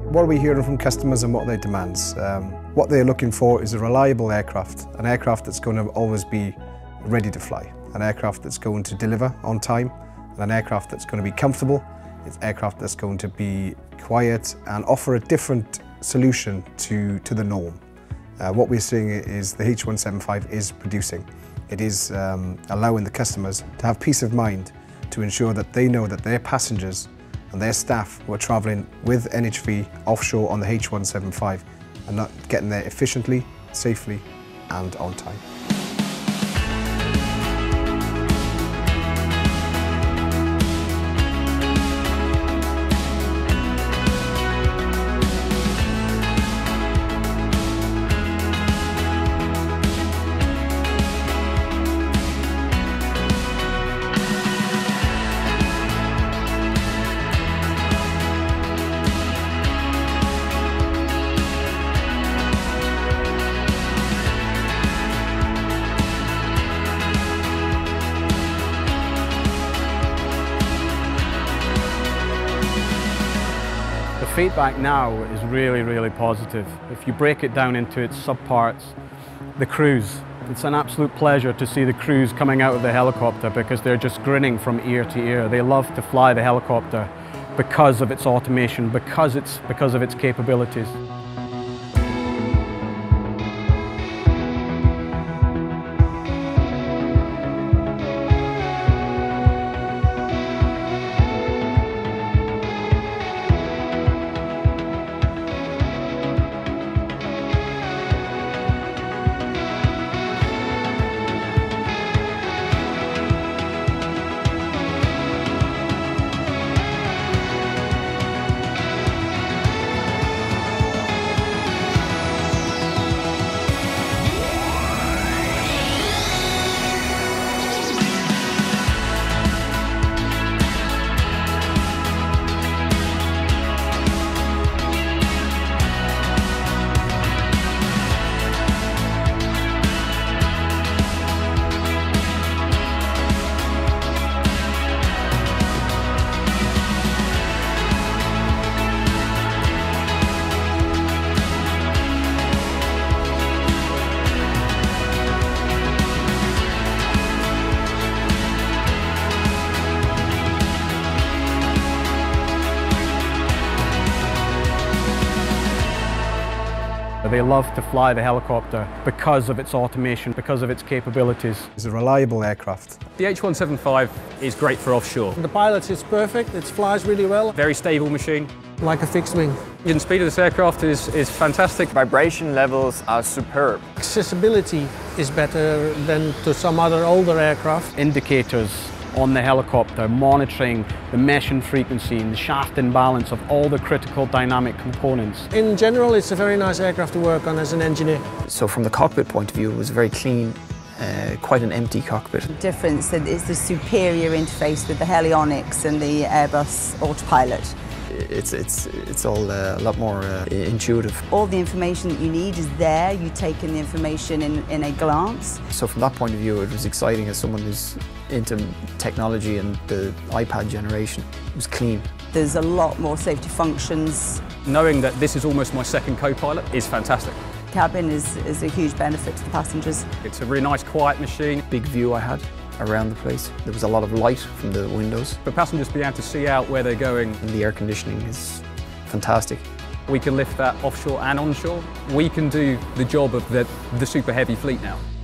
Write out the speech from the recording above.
What are we hearing from customers and what are their demands? What they're looking for is a reliable aircraft, an aircraft that's going to always be ready to fly, an aircraft that's going to deliver on time, and an aircraft that's going to be comfortable. It's an aircraft that's going to be quiet and offer a different solution to the norm. What we're seeing is the H175 is producing. It is allowing the customers to have peace of mind to ensure that they know that their passengers and their staff who are travelling with NHV offshore on the H175 are not getting there efficiently, safely and on time. The feedback now is really positive. If you break it down into its subparts, the crews, it's an absolute pleasure to see the crews coming out of the helicopter because they're just grinning from ear to ear. They love to fly the helicopter because of its automation, because of its capabilities. They love to fly the helicopter because of its automation, because of its capabilities. It's a reliable aircraft. The H175 is great for offshore. The pilot is perfect, it flies really well. Very stable machine. Like a fixed wing. Engine speed of this aircraft is fantastic. Vibration levels are superb. Accessibility is better than to some other older aircraft. Indicators on the helicopter, monitoring the mesh and frequency and the shaft imbalance of all the critical dynamic components. In general, it's a very nice aircraft to work on as an engineer. So from the cockpit point of view, it was very clean, quite an empty cockpit. The difference is the superior interface with the helionics and the Airbus autopilot. It's all a lot more intuitive. All the information that you need is there. You take in the information in a glance. So from that point of view, it was exciting as someone who's into technology and the iPad generation. It was clean. There's a lot more safety functions. Knowing that this is almost my second co-pilot is fantastic. Cabin is a huge benefit to the passengers. It's a really nice, quiet machine. Big view I had around the place. There was a lot of light from the windows. For passengers to be able to see out where they're going. And the air conditioning is fantastic. We can lift that offshore and onshore. We can do the job of the super heavy fleet now.